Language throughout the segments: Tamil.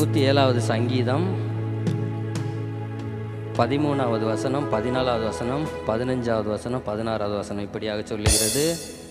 107வது சங்கீதம் 13வது வசனம், 14வது வசனம், 15வது வசனம், 16வது வசனம் இப்படியாக சொல்லுகிறது.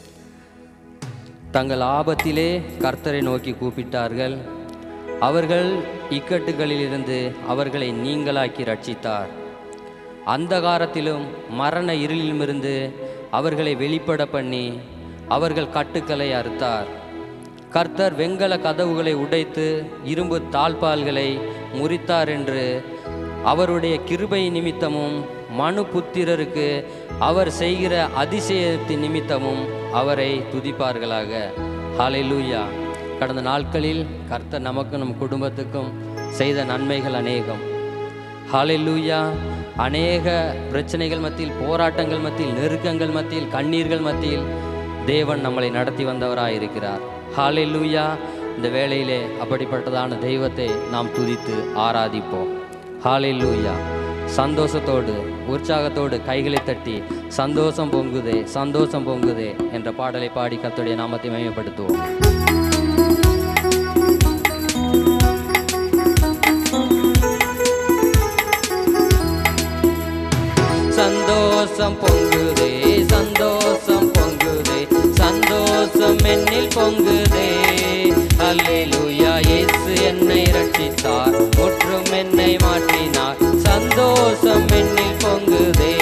தங்கள் ஆபத்திலே கர்த்தரை நோக்கி கூப்பிட்டார்கள். அவர்கள் இக்கட்டுகளிலிருந்து அவர்களை நீங்களாக்கி ரட்சித்தார். அந்தகாரத்திலும் மரண இருளிலுமிருந்து அவர்களை வெளிப்பட பண்ணி அவர்கள் கட்டுக்களை அறுத்தார். கர்த்தர் வெண்கல கதவுகளை உடைத்து இரும்பு தாழ்பால்களை முறித்தார் என்று அவருடைய கிருபை நிமித்தமும் மனு புத்திரருக்கு அவர் செய்கிற அதிசயத்தின் நிமித்தமும் அவரை துதிப்பார்களாக. ஹல்லேலூயா. கடந்த நாட்களில் கர்த்தர் நமக்கும் நம் குடும்பத்துக்கும் செய்த நன்மைகள் அநேகம். ஹல்லேலூயா. அநேக பிரச்சனைகள் மத்தியில், போராட்டங்கள் மத்தியில், நெருக்கங்கள் மத்தியில், கண்ணீர்கள் மத்தியில் தேவன் நம்மளை நடத்தி வந்தவராயிருக்கிறார். ஹல்லேலூயா. இந்த வேளையிலே அப்படிப்பட்டதான தெய்வத்தை நாம் துதித்து ஆராதிப்போம். ஹல்லேலூயா. சந்தோஷத்தோடு உற்சாகத்தோடு கைகளை தட்டி சந்தோஷம் பொங்குதே சந்தோஷம் பொங்குதே என்ற பாடலை பாடி கர்த்தருடைய நாமத்தை மகிமைப்படுத்துவோம். சந்தோஷம் பொங்குதே சந்தோஷம் பொங்குதே சந்தோஷம் என்னில் பொங்குதே. அல்லேலூயா. இயேசு என்னை ரட்சித்தார், முற்றும் என்னை மாற்றினார். சந்தோஷம் என்னில் பொங்குதே.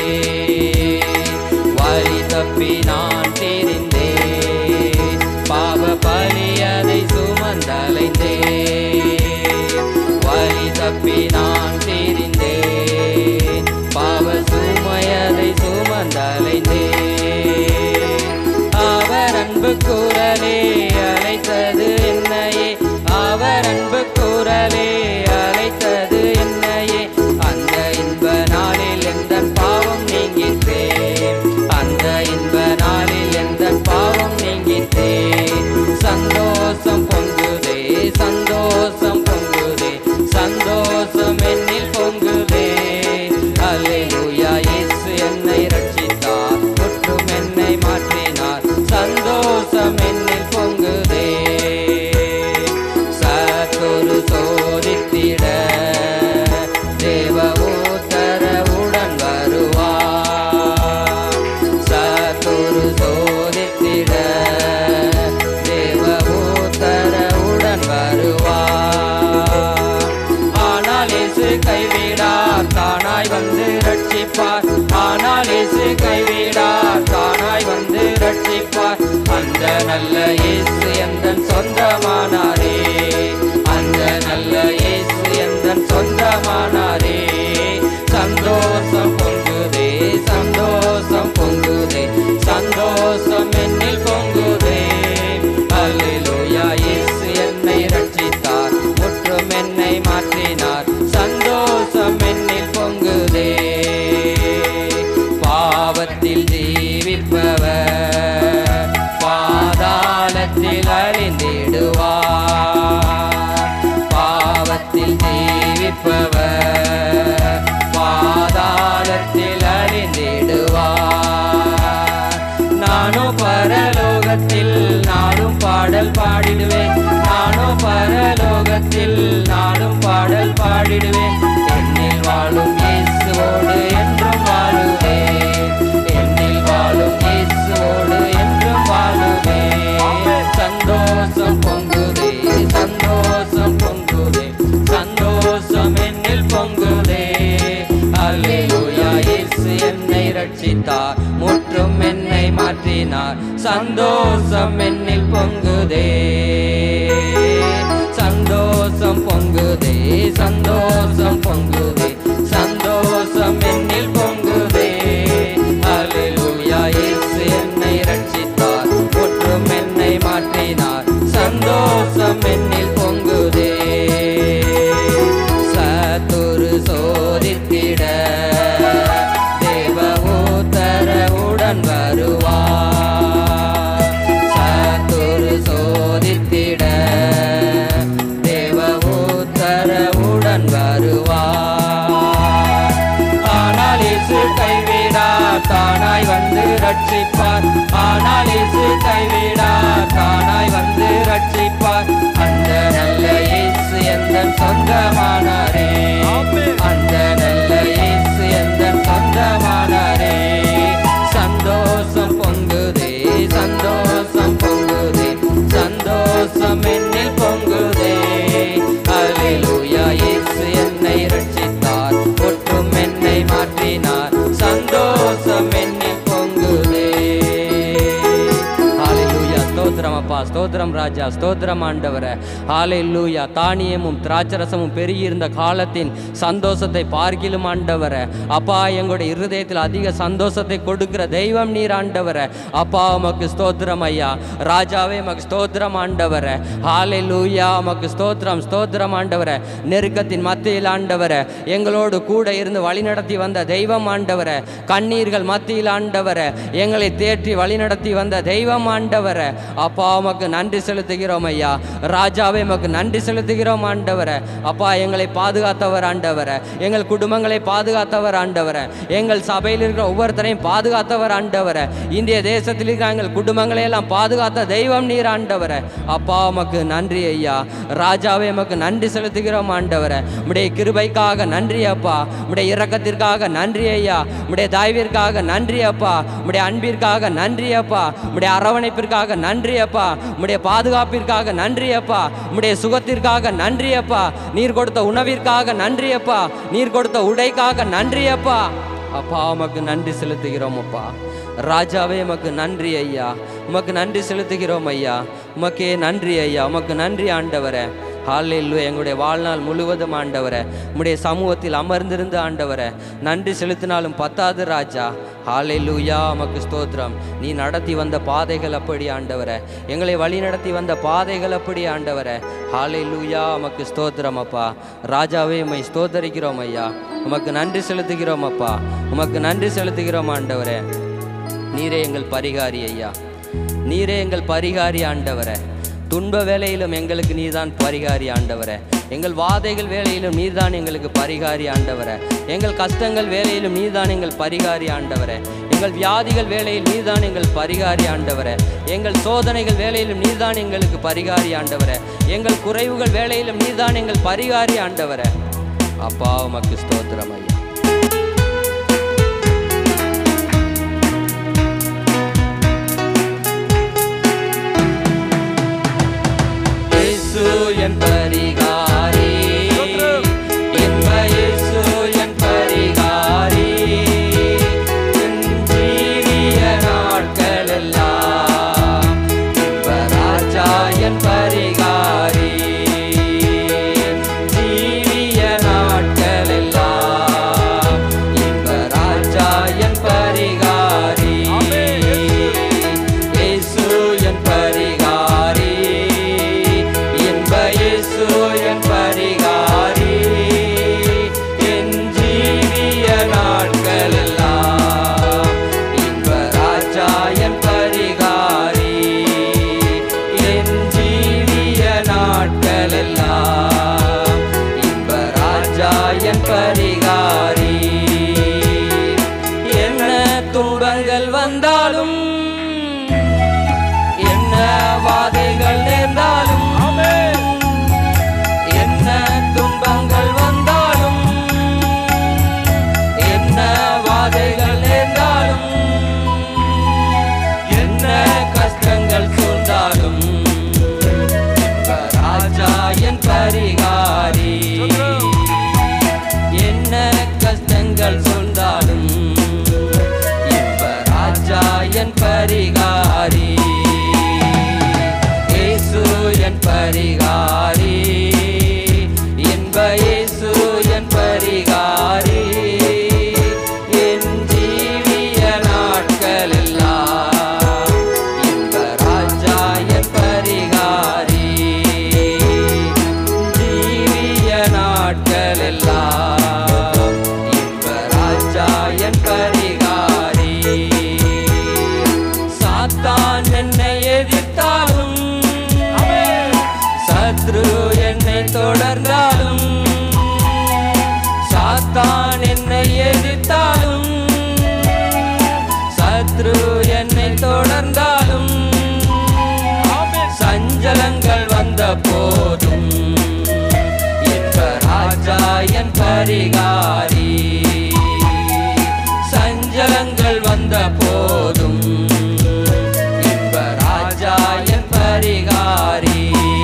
வழி தப்பி நான் தெரிந்தேன், பாவ பலி அதை சுமந்தலைந்தேன். வழி தப்பி நான் தெரிந்தேன், பாவ சுமையதை சுமந்தலைந்தேன். அவர் அன்பு குரலே அழைத்தது என்னையே, அவர் அன்பு குரலே அழைத்தது என்னையே. அந்த இன்ப நாளில் எந்த பாவம் நீங்கிட்டேன், அந்த இன்ப நாளில் எந்த பாவம் நீங்கிட்டேன். சந்தோஷம் பொங்குதே சந்தோஷம் பொங்குதே சந்தோஷம் என்னில் பொங்குதே. அல்லேலூயா. இயேசு என்னை ரட்சித்தார், முற்றும் என்னை மாற்றினார். சந்தோஷம் என்னில் பொங்குதே. சத்துரு சோதித்திட தேவ உத்தரவுடன் வருவார். சத்துரு சோதித்திட தேவ உத்தரவுடன் வருவார். ஆனால் இயேசு கைவிடார், தானாய் வந்து ரட்சிப்பார். ஆனால் இயேசு கைவிடார், தானாய் வந்து ரட்சிப்பார். அந்த நல்ல இயேசு எந்தன் சொந்தமானாரே, அந்த நல்ல இயேசு எந்தன் சொந்தமானாரே. சந்தோஷம் பொங்குதே சந்தோஷம் பொங்குதே சந்தோஷம் என்னில் பொங்குதே. அல்லேலூயா. இயேசு என்னை ரட்சித்தார், முற்றும் என்னை மாற்றினார். சந்தோஷம் என்னில் பொங்குதே. பாவத்தில் ஜீவிப்பவர் பாதாளத்தில் அழிந்திடுவார். பாவத்தில் ஜீவிப்பவர் பாதாளத்தில் அழிந்திடுவார். நானும் பரலோகத்தில் நானும் பாடல் பாடிடுவேன், நானும் பரலோகத்தில் நானும் பாடல் பாடிடுவேன். என்னில் வாழும் இயேசுவோடு என்றும் வாழுவேன், என்னில் வாழும் இயேசுவோடு என்றும் வாழுவேன். சந்தோஷம் பொங்குதே சந்தோஷம் பொங்குதே சந்தோஷம் என்னில் பொங்குதே. அல்லேலூயா. இயேசு என்னை ரட்சித்தார், முற்றும் என்னை மாற்றினார். சந்தோஷம் என்னில் பொங்குதே சந்தோஷம் பொங்குதே சந்தோஷம் பொங்குதே சந்தோஷம் என்னில் பொங்குதே. அல்லேலூயா. இயேசு என்னை ரட்சித்தார், முற்றும் என்னை மாற்றினார். சந்தோஷம் என்னில் பொங்குதே. சத்துரு சோதித்திட தேவ உத்தரவுடன் வருவார். சத்துரு சோதித்திட தேவ உத்தரவுடன் வருவார். அப்பா, ஸ்தோத்திரம் ராஜா, ஸ்தோத்திரம் ஆண்டவரே. ஹல்லேலூயா. தானியமும் திராட்சரசமும் பெருகியிருந்த காலத்தின் சந்தோஷத்தை பார்க்கிலும் ஆண்டவரே அப்பா, எங்களுடைய இருதயத்தில் அதிக சந்தோஷத்தை கொடுக்கிற தெய்வம் நீர் ஆண்டவரே அப்பா. உமக்கு ஸ்தோத்திரம் ஐயா. ராஜாவே உமக்கு ஸ்தோத்திரம் ஆண்டவரே. ஹல்லேலூயா. உமக்கு ஸ்தோத்திரம், ஸ்தோத்திரம் ஆண்டவரே. நெருக்கத்தின் மத்தியில் ஆண்டவரே எங்களோடு கூட இருந்து வழிநடத்தி வந்த தெய்வம் ஆண்டவரே. கண்ணீர்கள் மத்தியில் ஆண்டவரே எங்களை தேற்றி வழிநடத்தி வந்த தெய்வம் ஆண்டவரே அப்பா. உமக்கு நன்றி செலுத்துகிறோம் ஐயா. ராஜாவே உமக்கு நன்றி செலுத்துகிறோம் ஆண்டவரே அப்பா. எங்களை பாதுகாத்தவர் ஆண்டவரே, எங்கள் குடும்பங்களை பாதுகாத்தவர் ஆண்டவரே, எங்கள் சபையில் இருக்கிற ஒவ்வொருத்தரையும் பாதுகாத்தவர் ஆண்டவரே. இந்திய தேசத்தில் இருக்கிற எங்கள் குடும்பங்களை எல்லாம் பாதுகாத்த தெய்வம் நீர் ஆண்டவரே அப்பா. உமக்கு நன்றி ஐயா. ராஜாவே உமக்கு நன்றி செலுத்துகிறோம் ஆண்டவரே. உம்முடைய கிருபைக்காக நன்றி அப்பா. உம்முடைய இரக்கத்திற்காக நன்றி ஐயா. உம்முடைய தயவிற்காக நன்றி அப்பா. உம்முடைய அன்பிற்காக நன்றி அப்பா. உம்முடைய அரவணைப்பிற்காக நன்றி அப்பா. உம்முடைய பாதுகாப்பிற்காக நன்றி அப்பா. உம்முடைய சுகத்திற்காக நன்றி அப்பா. நீர் கொடுத்த உணவிற்காக நன்றி அப்பா. நீர் கொடுத்த உடைக்காக நன்றி அப்பா. அப்பா உமக்கு நன்றி செலுத்துகிறோம் அப்பா. ராஜாவே உமக்கு நன்றி ஐயா. உமக்கு நன்றி செலுத்துகிறோம் ஐயா. உமக்கே நன்றி ஐயா. உமக்கு நன்றி ஆண்டவரே. ஹல்லேலூயா. எங்களுடைய வாழ்நாள் முழுவதும் ஆண்டவரே உம்முடைய சமூகத்தில் அமர்ந்திருந்து ஆண்டவரே நன்றி செலுத்தினாலும் பத்தாது ராஜா. ஹல்லேலூயா. உமக்கு ஸ்தோத்திரம். நீ நடத்தி வந்த பாதைகள் அப்படி ஆண்டவரே, எங்களை வழி நடத்தி வந்த பாதைகள் அப்படி ஆண்டவரே. ஹல்லேலூயா. உமக்கு ஸ்தோத்திரம் அப்பா. ராஜாவே உம்மை ஸ்தோத்தரிக்கிறோம் ஐயா. உமக்கு நன்றி செலுத்துகிறோம் அப்பா. உமக்கு நன்றி செலுத்துகிறோம் ஆண்டவரே. நீரே எங்கள் பரிகாரி ஐயா. நீரே எங்கள் பரிகாரி ஆண்டவரே. துன்ப வேலையிலும் எங்களுக்கு நீர்தான் பரிகாரி ஆண்டவரே. எங்கள் வாதைகள் வேலையிலும் நீர்தான் எங்களுக்கு பரிகாரி ஆண்டவரே. எங்கள் கஷ்டங்கள் வேலையிலும் நீர்தான் எங்கள் பரிகாரி ஆண்டவரே. எங்கள் வியாதிகள் வேலையில் நீர்தான் எங்கள் பரிகாரி ஆண்டவரே. எங்கள் சோதனைகள் வேலையிலும் நீர்தான் எங்களுக்கு பரிகாரி ஆண்டவரே. எங்கள் குறைவுகள் வேலையிலும் நீர்தான் எங்கள் பரிகாரி ஆண்டவரே அப்பா. உமக்கு ஸ்தோத்திரம் ஐயா. என் பரிகாரி, என்ப இயேசு என் பரிகாரி. என் ஜீவிய நாட்கள் எல்லாம் என்ப ராஜா என் பரிகாரி. ஜீவிய நாட்கள் எல்லாம் என்ப ராஜா என் பரிகாரி. இயேசு என் பரிகாரி, இயேசு என் பரிகாரி. என் ஜீவிய நாட்கள் எல்லாம் இன்ப ராஜா என் பரிகாரி. என் ஜீவிய நாட்கள் எல்லாம் இன்ப ராஜா என் பரிகாரி. என்ன துன்பங்கள் வந்தாலும், என்ன வாதைகள் நேர்ந்தாலும், என்ன துன்பங்கள் வந்தாலும், என்ன வாதைகள் நேர்ந்தாலும், என்ன கஷ்டங்கள் சூழ்ந்தாலும் ராஜா என் பரிகாரி. என்ன கஷ்டங்கள் சூழ்ந்தாலும் ராஜா என் பரிகாரி. இயேசு என் பரிகாரி, என்ப இயேசு என் பரிகாரி. என் ஜீவிய நாட்கள் எல்லாம் என்ப ராஜா என் பரிகாரி. ஜீவிய நாட்கள் எல்லாம் என்ப ராஜா என் பரிகாரி. சாத்தான் என்னை எதிர்த்தாலும், சத்ரு என்னை தொடர்ந்தாலும், சாத்தான் என்னை எதிர்த்தாலும், சத்ரு என்னை தொடர்ந்தாலும், சஞ்சலங்கள் வந்த போதும் என்ப ராஜா என் பரிகாரி. சஞ்சலங்கள் வந்த போதும் என்ப ராஜா என் பரிகாரி.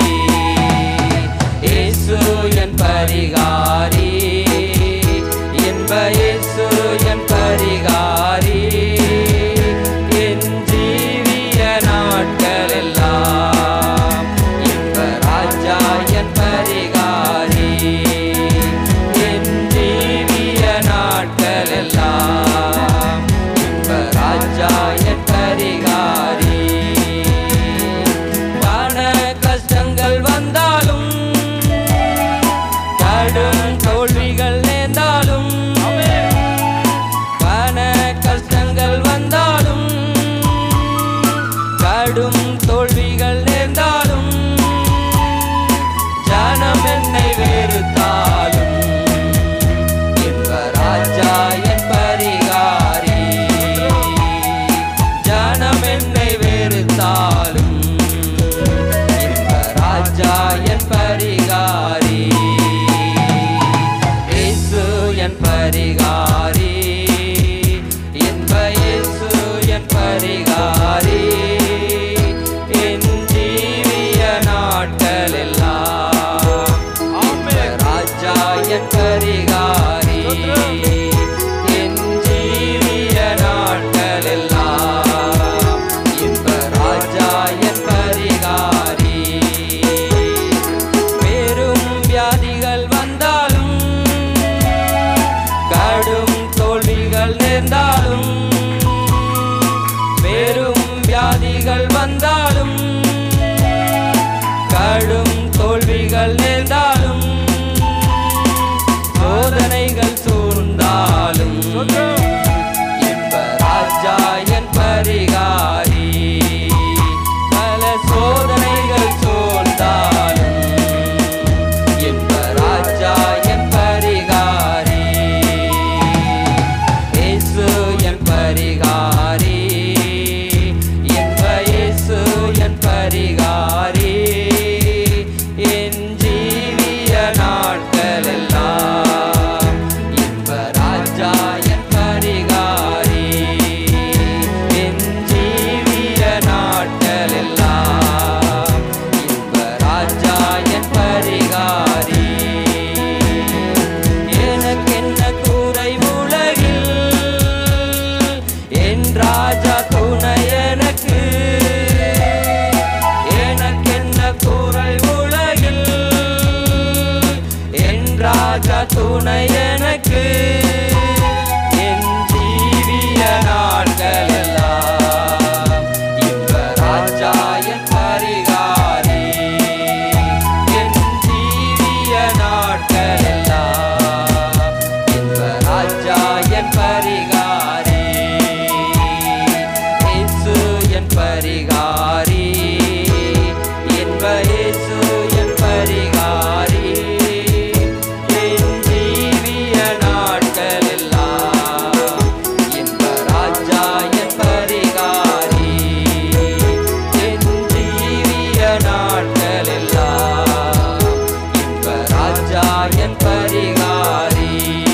இயேசு என் பரிகாரி, என்ப இயேசு என் பரிகாரி. என் ஜீவிய நாட்கள் எல்லாம் என் பரிகாரி, இயேசு என் பரிகாரி, இன்ப இயேசு என் பரிகாரி, என் ஜீவிய நாட்கள் எல்லாம் ராஜா என் பரிகாரி, என் ஜீவிய நாட்கள் எல்லாம் இன்ப ராஜா என் பரிகாரி. பெரும் வியாதிகள் வந்தாலும் கடும் தோல்விகள் நேர்ந்தாலும், பெரும் வியாதிகள் வந்தாலும் கடும் தோல்விகள் நேர்ந்தாலும், சோதனைகள் சூழ்ந்தாலும் இன்ப ராஜா என் பரிகாரி, பல சோதனைகள் சூழ்ந்தாலும் இன்ப ராஜா என் பரிகாரி, இயேசு என் பரிகாரி, இன்ப இயேசு என் பரிகாரி, என் ஜீவிய நாட்கள் எல்லாம் இன்ப ராஜா என் பரிகாரி, என் ஜீவிய நாட்கள் எல்லாம் இன்ப ராஜா என் பரிகாரி. எனக்கென்ன குறை உலகில், என் ராஜா துணை எனக்கு, எனக்கென்ன குறை உலகில், என் ராஜா துணை எனக்கு, என் ஜீவிய நாட்கள் எல்லாம் இன்ப ராஜா என் பரிகாரி, என் ஜீவிய நாட்கள் எல்லாம் இன்ப ராஜா என் பரிகாரி, இயேசு என் பரிகாரி, இன்ப இயேசு என் பரிகாரி, என் ஜீவிய நாட்கள் எல்லாம் இன்ப ராஜா என் பரிகாரி, என் ஜீவிய நாட்கள் எல்லாம் இன்ப ராஜா என் பரிகாரி.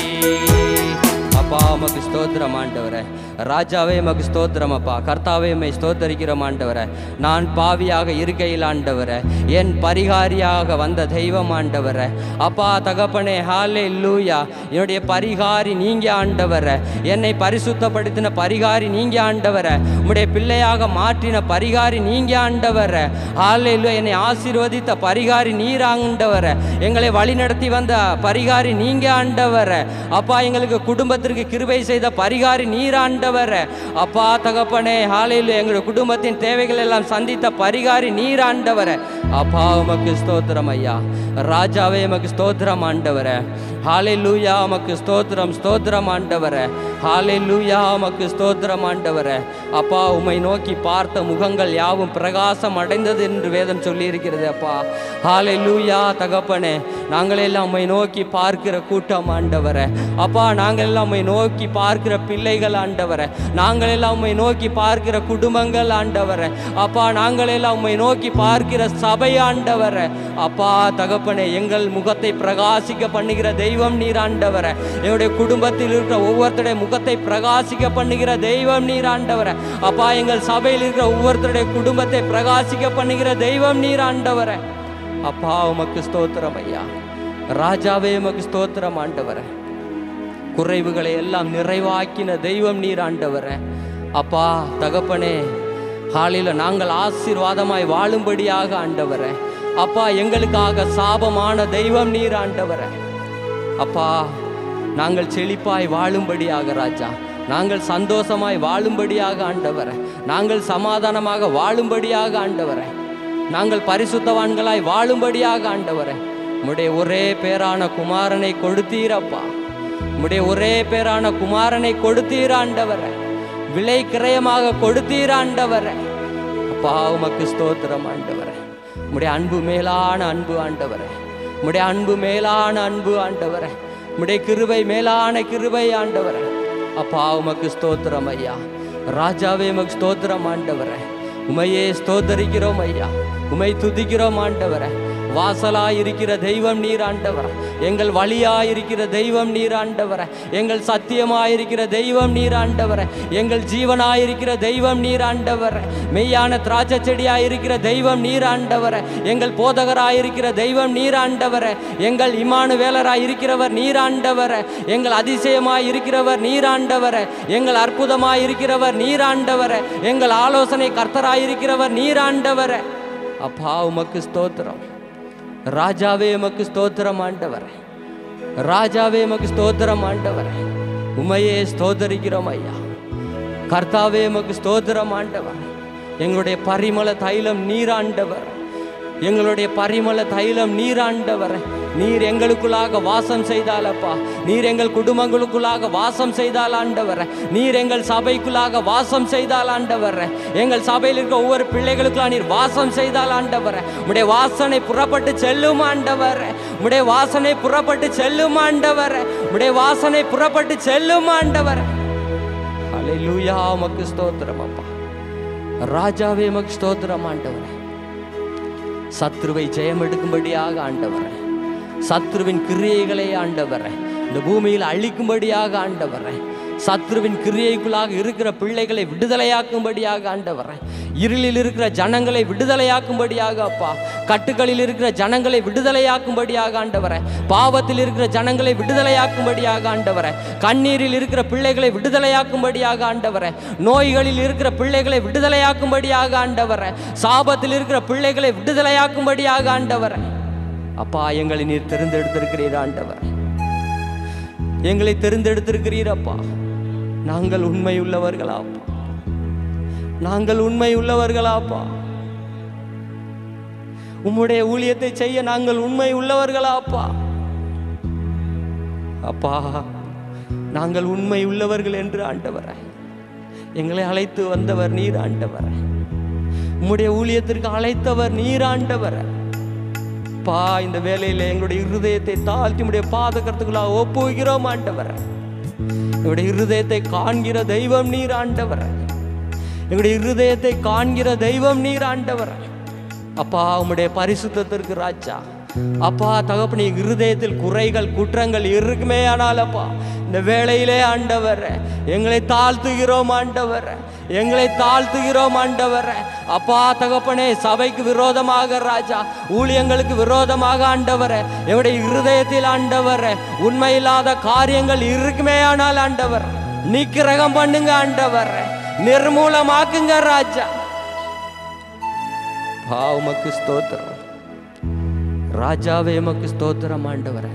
அப்பா உமக்கு ஸ்தோத்திரம் ஆண்டவரே, ராஜாவே உமக்கு ஸ்தோத்திரம் அப்பா, கர்த்தாவே உம்மை ஸ்தோத்தரிக்கிறோம் ஆண்டவரே. நான் பாவியாக இருக்கையில் ஆண்டவரே, என் பரிகாரியாக வந்த தெய்வம் ஆண்டவரே. அப்பா தகப்பனே, ஹல்லேலூயா. என்னுடைய பரிகாரி நீங்க ஆண்டவரே, என்னை பரிசுத்தப்படுத்தின பரிகாரி நீங்க ஆண்டவரே, உம்முடைய பிள்ளையாக மாற்றின பரிகாரி நீங்க ஆண்டவரே. ஹல்லேலூயா. என்னை ஆசீர்வதித்த பரிகாரி நீர் ஆண்டவரே, எங்களை வழிநடத்தி வந்த பரிகாரி நீங்க ஆண்டவரே. அப்பா எங்களுக்கு குடும்பத்திற்கு கிருபை செய்த பரிகாரி நீர் ஆண்டவரே. அப்பா தகப்பனே, ஹல்லேலூயா. எங்களுடைய குடும்பத்தின் தேவைகள் எல்லாம் சந்தித்த பரிகாரி நீர் ஆண்டவரே. அப்பா உமக்கு ஸ்தோத்திரம் ஐயா. ராஜாவே உமக்கு ஸ்தோத்திரம் ஆண்டவரே. ஹல்லேலூயா. உமக்கு ஸ்தோத்திரம் ஸ்தோத்திரம் ஆண்டவரே. ஹல்லேலூயா. உமக்கு ஸ்தோத்திரம் ஆண்டவரே. அப்பா உம்மை நோக்கி பார்த்த முகங்கள் யாவும் பிரகாசம் அடைந்தது என்று வேதம் சொல்லி இருக்கிறது அப்பா. ஹல்லேலூயா. தகப்பனே, நாங்கள் எல்லாம் உம்மை நோக்கி பார்க்கிற கூட்டம் ஆண்டவரே. அப்பா நாங்கள் எல்லாம் உம்மை நோக்கி பார்க்கிற பிள்ளைகள் ஆண்டவரே. நாங்கள் எல்லாம் உம்மை நோக்கி பார்க்கிற குடும்பங்கள் ஆண்டவரே. அப்பா நாங்கள் எல்லாம் உம்மை நோக்கி பார்க்கிற சபை ஆண்டவரே. அப்பா தகப்பனே, எங்கள் முகத்தை பிரகாசிக்க பண்ணுகிற தெய்வம் நீர் ஆண்டவரே. என்னுடைய குடும்பத்தில் இருக்கிற ஒவ்வொருத்தருடைய முகத்தை பிரகாசிக்க பண்ணுகிற தெய்வம் நீர் ஆண்டவரே. அப்பா எங்கள் சபையில் இருக்கிற ஒவ்வொருத்தருடைய குடும்பத்தை பிரகாசிக்க பண்ணுகிற தெய்வம் நீர் ஆண்டவரே. அப்பா உமக்கு ஸ்தோத்திரம் ஐயா. ராஜாவே உமக்கு ஸ்தோத்திரம் ஆண்டவரே. குறைவுகளை எல்லாம் நிறைவாக்கின தெய்வம் நீர் ஆண்டவரே. அப்பா தகப்பனே, காலையில் நாங்கள் ஆசீர்வாதமாய் வாழும்படியாக ஆண்டவரே. அப்பா எங்களுக்காக சாபமான தெய்வம் நீர் ஆண்டவரே. அப்பா நாங்கள் செழிப்பாய் வாழும்படியாக ராஜா, நாங்கள் சந்தோஷமாய் வாழும்படியாக ஆண்டவரே, நாங்கள் சமாதானமாக வாழும்படியாக ஆண்டவரே, நாங்கள் பரிசுத்தவான்களாய் வாழும்படியாக ஆண்டவரே. உம்முடைய ஒரே பேரான குமாரனை கொடுத்தீரப்பா. உம்முடைய ஒரே பேரான குமாரனை கொடுத்தீர் ஆண்டவரே. விலை கிரயமாக கொடுத்தீர் ஆண்டவரே. அப்பா உமக்கு ஸ்தோத்திரம் ஆண்டவரே. உம்முடைய அன்பு மேலான அன்பு ஆண்டவரே. உம்முடைய அன்பு மேலான அன்பு ஆண்டவரே. உம்முடைய கிருபை மேலான கிருபை ஆண்டவரே. அப்பா உமக்கு ஸ்தோத்திரம் ஐயா. ராஜாவே உமக்கு ஸ்தோத்திரம் ஆண்டவரே. உமையே ஸ்தோத்தரிக்கிறோம் ஐயா. உமை துதிக்கிறோம் ஆண்டவரே. வாசலாயிருக்கிற தெய்வம் நீர் ஆண்டவரே. எங்கள் வழியாயிருக்கிற தெய்வம் நீர் ஆண்டவரே. எங்கள் சத்தியமாயிருக்கிற தெய்வம் நீர் ஆண்டவரே. எங்கள் ஜீவனாயிருக்கிற தெய்வம் நீர் ஆண்டவரே. மெய்யான திராட்சை செடியாயிருக்கிற தெய்வம் நீர் ஆண்டவரே. எங்கள் போதகராயிருக்கிற தெய்வம் நீர் ஆண்டவரே. எங்கள் இம்மானுவேலராய் இருக்கிறவர் நீர் ஆண்டவரே. எங்கள் அதிசயமாய் இருக்கிறவர் நீர் ஆண்டவரே. எங்கள் அற்புதமாய் இருக்கிறவர் நீர் ஆண்டவரே. எங்கள் ஆலோசனை கர்த்தராயிருக்கிறவர் நீர் ஆண்டவரே. அப்பா உமக்கு ஸ்தோத்திரம். ராஜாவே உமக்கு ஸ்தோத்திரம் ஆண்டவரே. ராஜாவே உமக்கு ஸ்தோத்திரம் ஆண்டவரே. உமையே ஸ்தோத்தரிக்கிறோம் ஐயா. கர்த்தாவே உமக்கு ஸ்தோத்திரம் ஆண்டவர். எங்களுடைய பரிமள தைலம் நீராண்டவர். எங்களுடைய பரிமள தைலம் நீராண்டவர். நீர் எங்களுக்குள்ளாக வாசம் செய்தாலப்பா. நீர் எங்கள் குடும்பங்களுக்குள்ளாக வாசம் செய்தால் ஆண்டவர். நீர் எங்கள் சபைக்குள்ளாக வாசம் செய்தால் ஆண்டவர். எங்கள் சபையில் இருக்க ஒவ்வொரு பிள்ளைகளுக்குள்ளாக நீர் வாசம் செய்தால் ஆண்டவர். உம்முடைய வாசனை புறப்பட்டு செல்லும் ஆண்டவர். உம்முடைய வாசனை புறப்பட்டு செல்லும் ஆண்டவர். உம்முடைய வாசனை புறப்பட்டு செல்லும் ஆண்டவர். ஹல்லேலூயா உமக்கு ஸ்தோத்திரம் அப்பா. ராஜாவே உமக்கு ஸ்தோத்திரம் ஆண்டவர். சத்ருவை ஜெயம் எடுக்கும்படியாக ஆண்டவர். சத்ருவின் கிரியைகளை ஆண்டவர் இந்த பூமியில் அழிக்கும்படியாக ஆண்டவர். சத்ருவின் கிரியைக்குள்ளாக இருக்கிற பிள்ளைகளை விடுதலையாக்கும்படியாக ஆண்டவர். இருளில் இருக்கிற ஜனங்களை விடுதலையாக்கும்படியாக அப்பா. கட்டுகளில் இருக்கிற ஜனங்களை விடுதலையாக்கும்படியாக ஆண்டவர். பாவத்தில் இருக்கிற ஜனங்களை விடுதலையாக்கும்படியாக ஆண்டவர். கண்ணீரில் இருக்கிற பிள்ளைகளை விடுதலையாக்கும்படியாக ஆண்டவர். நோய்களில் இருக்கிற பிள்ளைகளை விடுதலையாக்கும்படியாக ஆண்டவர். சாபத்தில் இருக்கிற பிள்ளைகளை விடுதலையாக்கும்படியாக ஆண்டவர். அப்பா எங்களை நீர் தெரிந்தெடுத்திருக்கிறீர் ஆண்டவர். எங்களை தெரிந்தெடுத்திருக்கிறீர் அப்பா. நாங்கள் உண்மை உள்ளவர்களாப்பா. நாங்கள் உண்மை உள்ளவர்களாப்பா. உம்முடைய ஊழியத்தை செய்ய நாங்கள் உண்மை உள்ளவர்களாப்பா. அப்பா நாங்கள் உண்மை உள்ளவர்கள் என்று ஆண்டவர் எங்களை அழைத்து வந்தவர் நீர் ஆண்டவர். உம்முடைய ஊழியத்திற்கு அழைத்தவர் நீர் ஆண்டவர். பா இந்த வேலையில் எங்களுடைய இருதயத்தை தாழ்த்தி உம்முடைய பாதகத்துக்குள்ளாக ஒப்புகிறோம் ஆண்டவர். எங்களுடைய இருதயத்தை காண்கிற தெய்வம் நீர் ஆண்டவர். எங்களுடைய இருதயத்தை காண்கிற தெய்வம் நீர் ஆண்டவர். அப்பா உம்முடைய பரிசுத்தத்திற்கு ராஜா. அப்பா தகப்பனே இருதயத்தில் குறைகள் குற்றங்கள் இருக்குமே ஆனால் அப்பா இந்த வேளையிலே ஆண்டவர் எங்களை தாழ்த்துகிறோம் ஆண்டவர். எங்களை தாழ்த்துகிறோம் ஆண்டவர். அப்பா தகப்பனே சபைக்கு விரோதமாக ராஜா, ஊழியங்களுக்கு விரோதமாக ஆண்டவர் எங்களுடைய இருதயத்தில் ஆண்டவர் உண்மையில்லாத காரியங்கள் இருக்குமே ஆனால் ஆண்டவர் நிக்கிரகம் பண்ணுங்க ஆண்டவர். நிர்மூலமாக்குங்க ராஜா. உமக்கு ஸ்தோத்திரம் ராஜாவே உமக்கு ஸ்தோத்திரம் ஆண்டவர்.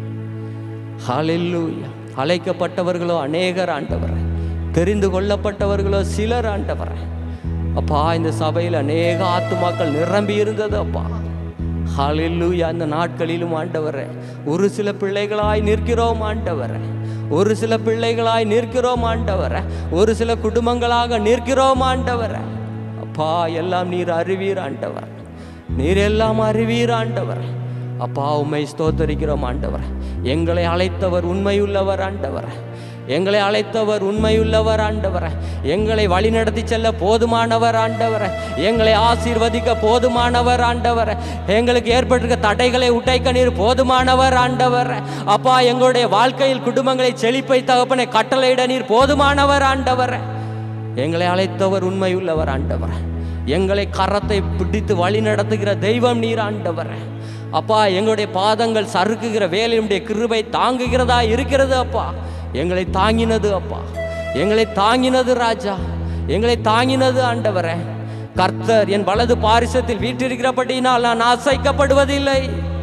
ஹல்லேலூயா. அழைக்கப்பட்டவர்களோ அநேகர் ஆண்டவர். தெரிந்து கொள்ளப்பட்டவர்களோ சிலர் ஆண்டவர். அப்பா இந்த சபையில் அநேக ஆத்துமாக்கள் நிரம்பி இருந்தது அப்பா. ஹல்லேலூயா. அந்த நாட்களிலும் ஆண்டவர் ஒரு சில பிள்ளைகளாய் நிற்கிறோம் ஆண்டவர். ஒரு சில பிள்ளைகளாய் நிற்கிறோம் ஆண்டவர். ஒரு சில குடும்பங்களாக நிற்கிறோம் ஆண்டவர். அப்பா எல்லாம் நீர் அறிவீர் ஆண்டவர். நீர் எல்லாம் அறிவீர் ஆண்டவர். அப்பா உம்மை ஸ்தோத்தரிக்கிறோம் ஆண்டவர். எங்களை அழைத்தவர் உண்மையுள்ளவர் ஆண்டவர். எங்களை அழைத்தவர் உண்மையுள்ளவர் ஆண்டவர். எங்களை வழிநடத்தி செல்ல போதுமானவர் ஆண்டவர். எங்களை ஆசீர்வதிக்க போதுமானவர் ஆண்டவர். எங்களுக்கு ஏற்பட்டிருக்க தடைகளை உடைக்க நீர் போதுமானவர் ஆண்டவர். அப்பா எங்களுடைய வாழ்க்கையில் குடும்பங்களை செழிப்பை தகப்பனை கட்டளையிட நீர் போதுமானவர் ஆண்டவர். எங்களை அழைத்தவர் உண்மையுள்ளவர் ஆண்டவர். எங்களை கரத்தை பிடித்து வழி நடத்துகிற தெய்வம் நீர் ஆண்டவர். அப்பா எங்களுடைய பாதங்கள் சறுக்குகிற வேலையுடைய கிருபை தாங்குகிறதா இருக்கிறது அப்பா. எங்களை தாங்கினது அப்பா. எங்களை தாங்கினது ராஜா. எங்களை தாங்கினது ஆண்டவரே. கர்த்தர் என் வலது பாரிசத்தில் வீற்றிருக்கிறபடியினால் நான் அசைக்கப்படுவதில்லை.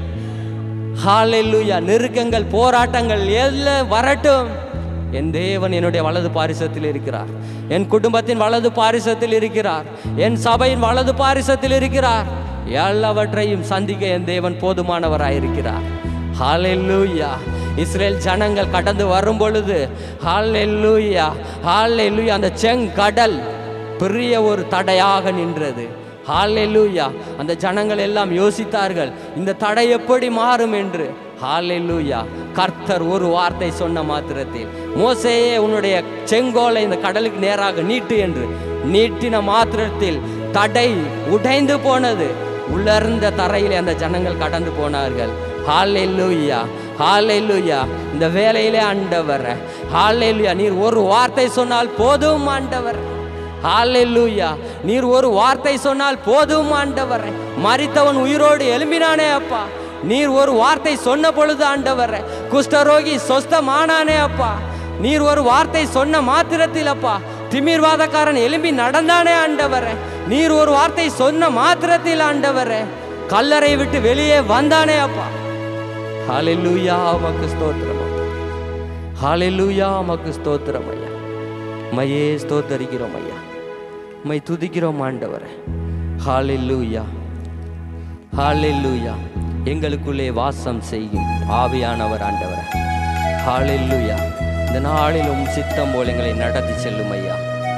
ஹல்லேலூயா. நெருக்கங்கள் போராட்டங்கள் எல்லாம் வரட்டும், என் தேவன் என்னுடைய வலது பாரிசத்தில் இருக்கிறார். என் குடும்பத்தின் வலது பாரிசத்தில் இருக்கிறார். என் சபையின் வலது பாரிசத்தில் இருக்கிறார். எல்லாவற்றையும் சந்திக்க என் தேவன் போதுமானவராயிருக்கிறார். ஹல்லேலூயா. இஸ்ரேல் ஜனங்கள் கடந்து வரும் பொழுது ஹல்லேலூயா ஹல்லேலூயா அந்த செங்கடல் பெரிய ஒரு தடையாக நின்றது. ஹல்லேலூயா. அந்த ஜனங்கள் எல்லாம் யோசித்தார்கள் இந்த தடை எப்படி மாறும் என்று. ஹல்லேலூயா. கர்த்தர் ஒரு வார்த்தை சொன்ன மாத்திரத்தில், மோசேயே உன்னுடைய செங்கோலை இந்த கடலுக்கு நேராக நீட்டு என்று நீட்டின மாத்திரத்தில் தடை உடைந்து போனது. உலர்ந்த தரையிலே அந்த ஜனங்கள் கடந்து போனார்கள். ஹல்லேலூயா, ஹல்லேலூயா. இந்த வேளையிலே ஆண்டவரே, ஹல்லேலூயா, நீர் ஒரு வார்த்தை சொன்னால் போதும் ஆண்டவரே. ஹல்லேலூயா, நீர் ஒரு வார்த்தை சொன்னால் போதும் ஆண்டவரே. மரித்தவன் உயிரோடு எழும்பினானே அப்பா, நீர் ஒரு வார்த்தை சொன்ன பொழுது ஆண்டவரே குஷ்டரோகி சொஸ்தமானானே அப்பா. நீர் ஒரு வார்த்தை சொன்ன மாத்திரத்தில் அப்பா திமிர்வாதக்காரன் எழும்பி நடந்தானே ஆண்டவரே. நீர் ஒரு வார்த்தை சொன்ன மாத்திரத்தில் ஆண்டவரே கல்லறை விட்டு வெளியே வந்தானே அப்பா. ஹல்லேலூயா, உமக்கு ஸ்தோத்திரம் அப்பா. ஹல்லேலூயா, உமக்கு ஸ்தோத்திரம் ஐயா. மையே ஸ்தோத்தரிக்கிறோம் ஐயா, மை துதிக்கிறோம் ஆண்டவரே. ஹல்லேலூயா, ஹல்லேலூயா. எங்களுக்குள்ளே வாசம் செய்யும் ஆவியானவர் ஆண்டவரே. ஹல்லேலூயா. இந்த நாளிலும் சித்தம் போல் எங்களை நடத்தி செல்லும் ஐயா.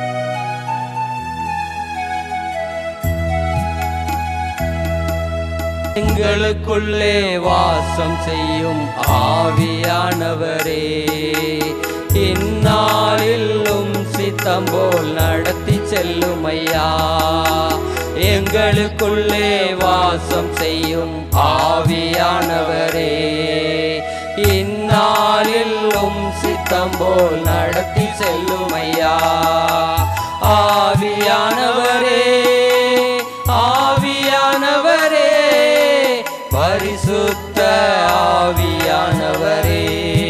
எங்களுக்குள்ளே வாசம் செய்யும் ஆவியானவரே, இந்நாளிலும் சித்தம் போல் நடத்தி செல்லும் ஐயா. எங்களுக்குள்ளே வாசம் செய்யும் ஆவியானவரே, இந்நாளிலும் சித்தம் போல் நடத்தி செல்லும் ஐயா. ஆவியானவரே, ஆவியானவரே, பரிசுத்த ஆவியானவரே,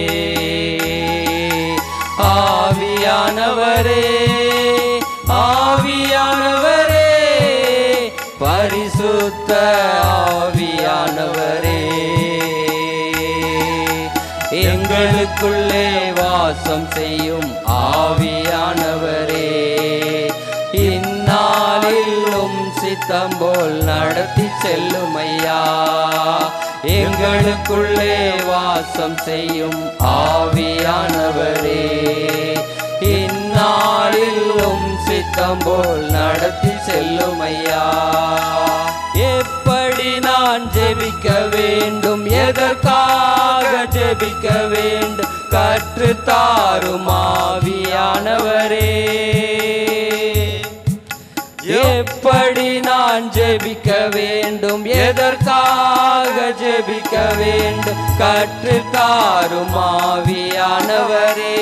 ஆவியானவரே, ஆவியானவரே, பரிசுத்த ஆவியானவரே, எங்களுக்குள்ளே வாசம் செய்யும் ஆவியானவரே, இந்நாளிலும் சித்தம் போல் நடத்தி செல்லும் ஐயா. எங்களுக்குள்ளே வாசம் செய்யும் ஆவியானவரே, இந்நாளிலும் சித்தம் போல் நடத்தி செல்லும் ஐயா. எப்படி நான் ஜெபிக்க வேண்டும், எதற்காக ஜெபிக்க வேண்டும், கற்றுத்தாரும் ஆவியானவரே. எப்படி நான் ஜெபிக்க வேண்டும், எதற்காக ஜெபிக்க வேண்டும், கற்றுத்தாரும் ஆவியானவரே.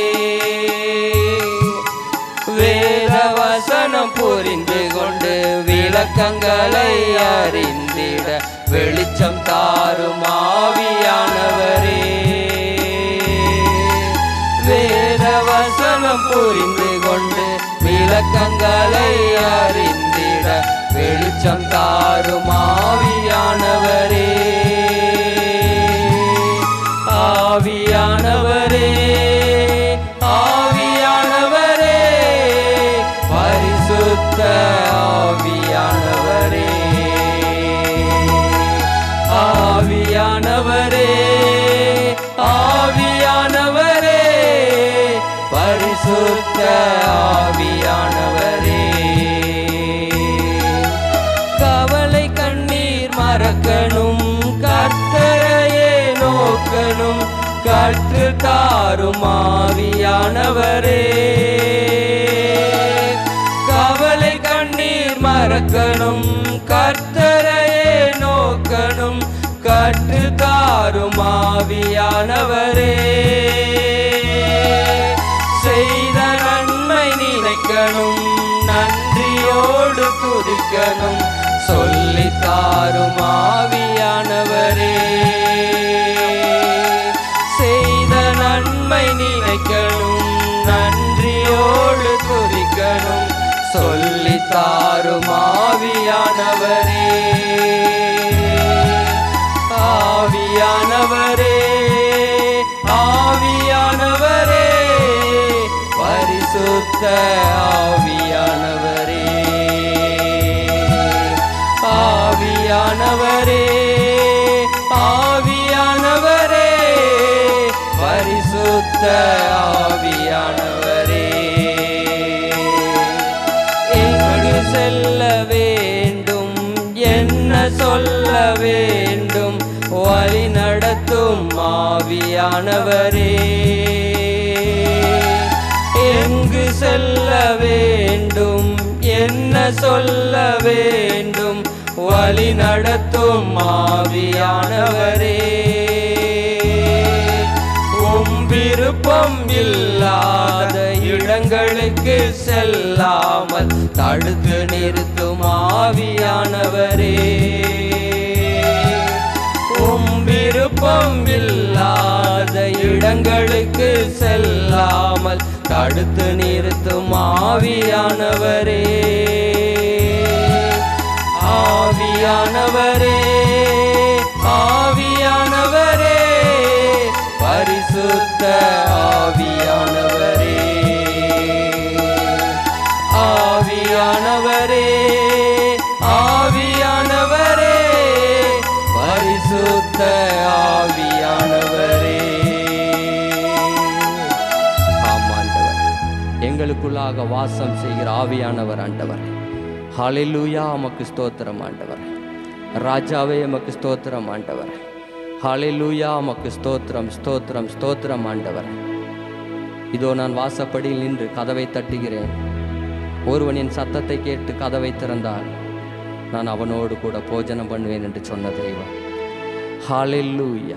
வேதவசனம் புரிந்து கொண்டு விளக்கங்களை அறிந்திட வெளிச்சம் தாரும் ஆவியானவரே. வேதவசனம் புரிந்து கொண்டு விளக்கங்களை அறிந்திட வெளிச்சம் தாரும் ஆவியானவரே. ஆவியானவரே, ஆவியானவரே, பரிசுத்த ஆவியானவரே, ஆவியானவரே, ஆவியானவரே, பரிசுத்த ஆவியானவரே. கவலை கண்ணீர் மறக்கணும், கர்த்தரையே நோக்கணும், கற்றுத்தாரும் ஆவியானவரே. கவலை கண்ணீர் மறக்கணும், கர்த்தரையே நோக்கணும், கற்றுத்தாரும் ஆவியானவரே. செய்த நன்மை நினைக்கணும், நன்றியோடு துதிக்கணும், சொல்லித்தாரும் ஆவியானவரே. செய்த நன்மை நினைக்கணும், நன்றியோடு துதிக்கணும், சொல்லித்தாரும் ஆவியானவரே. ஆவியானவரே, ஆவியானவரே, பரிசுத்த ஆவியானவரே. ஆவியானவரே, ஆவியானவரே, பரிசுத்த ஆவியானவரே. எங்கு செல்ல வேண்டும், என்ன சொல்ல வேண்டும், வழி நடத்தும் ஆவியானவரே. எங்கு செல்ல வேண்டும், என்ன சொல்ல வேண்டும், வழி நடத்தும் ஆவியானவரே, விருப்பம் இல்லாத இடங்களுக்கு செல்லாமல் தடுத்து நிறுத்தும் ஆவியானவரே, விருப்பம் இல்லாத இடங்களுக்கு செல்லாமல் தடுத்து நிறுத்தும் ஆவியானவரே, ஆவியானவரே, ஆவியானவரே, பரிசுத்த ஆவியானவரே, ஆவியானவரே, ஆவியானவரே, பரிசுத்த ஆவியானவரே. ஆமாண்டவர், எங்களுக்குள்ளாக வாசம் செய்கிற ஆவியானவர் ஆண்டவர். ஹல்லேலூயா, உமக்கு ஸ்தோத்திரம் ஆண்டவர். ராஜாவே உமக்கு ஸ்தோத்திரம் ஆண்டவர். ஹல்லேலூயா, உமக்கு ஸ்தோத்திரம், ஸ்தோத்திரம், ஸ்தோத்திரம் ஆண்டவர். இதோ நான் வாசப்படியில் நின்று கதவை தட்டுகிறேன். ஒருவனின் சத்தத்தை கேட்டு கதவை திறந்தால் நான் அவனோடு கூட போஜனம் பண்ணுவேன் என்று சொன்ன தெய்வம். ஹல்லேலூயா,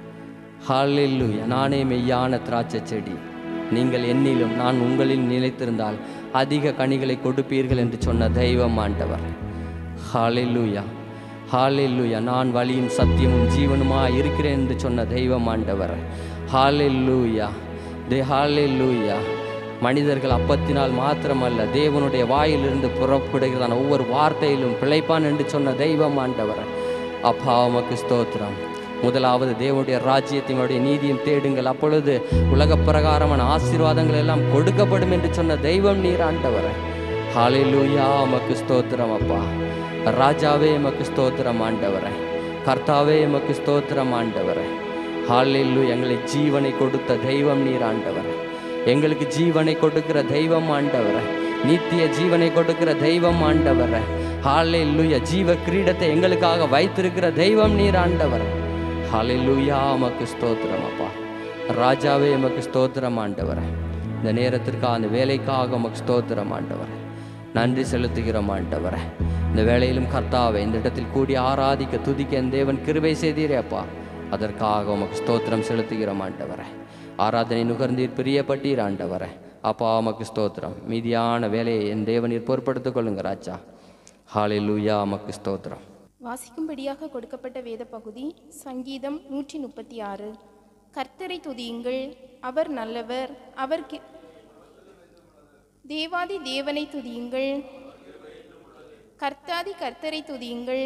ஹல்லேலூயா. நானே மெய்யான திராட்சை செடி, நீங்கள் என்னிலும் நான் உங்களில் நிலைத்திருந்தால் அதிக கனிகளை கொடுப்பீர்கள் என்று சொன்ன தெய்வம் ஆண்டவர். ஹல்லேலூயா, ஹல்லேலூயா. நான் வழியும் சத்தியமும் ஜீவனுமாய் இருக்கிறேன் என்று சொன்ன தெய்வம் ஆண்டவர். ஹல்லேலூயா, ஹல்லேலூயா. மனிதர்கள் அப்பத்தினால் மாத்திரமல்ல, தேவனுடைய வாயிலிருந்து புறப்படுகிறதான ஒவ்வொரு வார்த்தையிலும் பிழைப்பான் என்று சொன்ன தெய்வம் ஆண்டவர். அப்பா உமக்கு ஸ்தோத்திரம். முதலாவது தேவனுடைய ராஜ்யத்தினுடைய நீதியும் தேடுங்கள், அப்பொழுது உலக பிரகாரமான ஆசீர்வாதங்கள் எல்லாம் கொடுக்கப்படும் என்று சொன்ன தெய்வம் நீர் ஆண்டவர். ஹல்லேலூயா, உமக்கு ஸ்தோத்திரம் அப்பா. ராஜாவே உமக்கு ஸ்தோத்திரம் ஆண்டவரே, கர்த்தாவே உமக்கு ஸ்தோத்திரம் ஆண்டவரே. ஹல்லேலூயா. எங்களை ஜீவனை கொடுத்த தெய்வம் நீர் ஆண்டவரே, எங்களுக்கு ஜீவனை கொடுக்கிற தெய்வம் ஆண்டவரே, நித்திய ஜீவனை கொடுக்கிற தெய்வம் ஆண்டவரே. ஹல்லேலூயா. ஜீவ கிரீடத்தை எங்களுக்காக வைத்திருக்கிற தெய்வம் நீர் ஆண்டவரே. ஹல்லேலூயா, உமக்கு ஸ்தோத்திரம் அப்பா. ராஜாவே உமக்கு ஸ்தோத்திரம் ஆண்டவரே. இந்த நேரத்திற்காக அந்த வேலைக்காக உமக்கு ஸ்தோத்திரம் ஆண்டவரே. நன்றி செலுத்துகிறோம் ஆண்டவரே. இந்த வேளையிலும் கர்த்தாவே, இந்த இடத்தில் கூடி ஆராதிக்க துதிக்க என் தேவன் கிருபை செய்தீரே அப்பா. அதற்காக உமக்கு ஸ்தோத்திரம் செலுத்துகிறோம் ஆண்டவரே. ஆராதனை நுகர்ந்தீர், பிரியப்பட்டீர் ஆண்டவரே. அப்பா உமக்கு ஸ்தோத்திரம். மீதியான வேலையை என் தேவனீர் பொறுப்படுத்திக் கொள்ளுங்க ராஜா. ஹல்லேலூயா, உமக்கு ஸ்தோத்திரம். வாசிக்கும்படியாக கொடுக்கப்பட்ட வேத பகுதி சங்கீதம் 136. கர்த்தரை துதியுங்கள், அவர் நல்லவர், தேவாதி தேவனை துதியுங்கள், கர்த்தாதி கர்த்தரை துதியுங்கள்,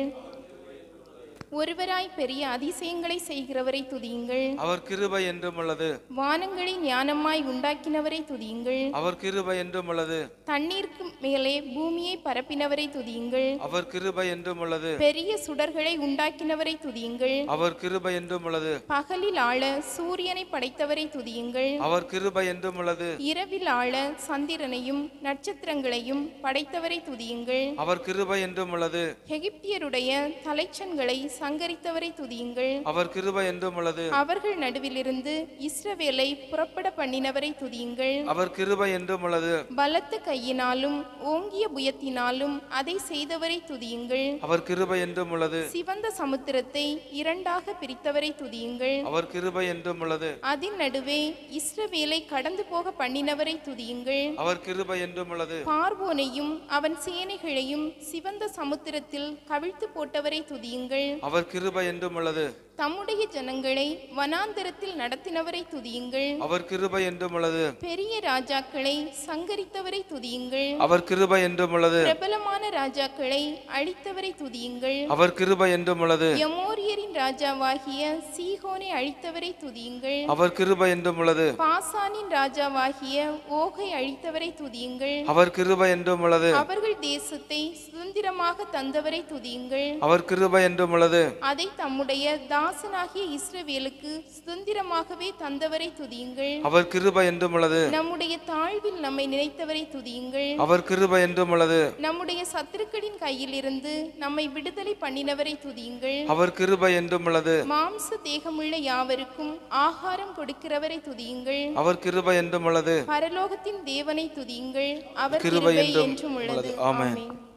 ஒருவராய் பெரிய அதிசயங்களை செய்கிறவரை துதியுங்கள், அவர் கிருபை என்றும் உள்ளது. வானங்களை ஞானமாய் உண்டாக்கினவரை துதியுங்கள், அவர் கிருபை என்றும் உள்ளது. தண்ணீருக்கு மேலே பூமியை பரப்பினவரை துதியுங்கள், அவர் கிருபை என்றும் உள்ளது. பெரிய சுடர்களை உண்டாக்கினவரை துதியுங்கள், அவர் கிருபை என்றும் உள்ளது. பகலில் ஆள சூரியனை படைத்தவரை துதியுங்கள், அவர் கிருபை என்றும் உள்ளது. இரவில் ஆள சந்திரனையும் நட்சத்திரங்களையும் படைத்தவரை துதியுங்கள், அவர் கிருபை என்றும் உள்ளது. எகிப்தியருடைய தலைச்சன்களை சங்கரித்தவரை துதியுங்கள், அவர் கிருபை என்றும் உள்ளது. அவர்கள் நடுவிலிருந்து இஸ்ரவேலை புறப்பட பண்ணினவரை துதியுங்கள், அவர் கிருபை என்றும் உள்ளது. பலத்த கையினாலும் ஓங்கிய புயத்தினாலும் அதை செய்தவரை துதியுங்கள், அவர் கிருபை என்றும் உள்ளது. சிவந்த சமுத்திரத்தை இரண்டாக பிரித்தவரை துதியுங்கள், அவர் கிருபை என்றும் உள்ளது. அதன் நடுவே இஸ்ரவேலை கடந்து போக பண்ணினவரை துதியுங்கள், அவர் கிருபை என்றும் உள்ளது. பார்வோனையும் அவன் சேனைகளையும் சிவந்த சமுத்திரத்தில் கவிழ்த்து போட்டவரை துதியுங்கள், அவர் கிருபை என்றும் உள்ளது. தம்முடைய ஜனங்களை வனாந்தரத்தில் நடத்தினவரை துதியுங்கள், அவர் கிருபை என்றும் உள்ளது. பெரிய ராஜாக்களை சங்கரித்தவரை துதியுங்கள், அவர் கிருபை என்றும் உள்ளது. பிரபலமான ராஜாக்களை அழித்தவரை துதியுங்கள், அவர் கிருபை என்றும் உள்ளது. எமோரியரின் ராஜாவாகிய சீகோனை அழித்தவரை துதியுங்கள், அவர் கிருபை என்றும் உள்ளது. பாசானின் ராஜாவாகிய ஓகை அழித்தவரை துதியுங்கள், அவர் கிருபை என்றும் உள்ளது. அவர்கள் தேசத்தை சுதந்திரமாக தந்தவரை துதியுங்கள், அவர் கிருபை என்றும் உள்ளது. அதை தம்முடைய தாசனாகிய இஸ்ரவேலுக்கு சுதந்திரமாகவே தந்தவரை துதியுங்கள், அவர் கிருபை என்றும் உள்ளது. நம்முடைய தாழ்வில் நம்மை நினைத்தவரை துதியுங்கள், அவர் கிருபை என்றும் உள்ளது. நம்முடைய சத்துருக்களின் கையில் இருந்து நம்மை விடுதலை பண்ணினவரை துதியுங்கள், அவர் கிருபை என்றும் உள்ளது. மாம்ச தேகமுள்ள யாவருக்கும் ஆகாரம் கொடுக்கிறவரை துதியுங்கள், அவர் கிருபை என்றும் உள்ளது. பரலோகத்தின் தேவனை துதியுங்கள், அவர் கிருபை கிருபை என்றும் என்றும் உள்ளது. ஆமென். ஆமென்.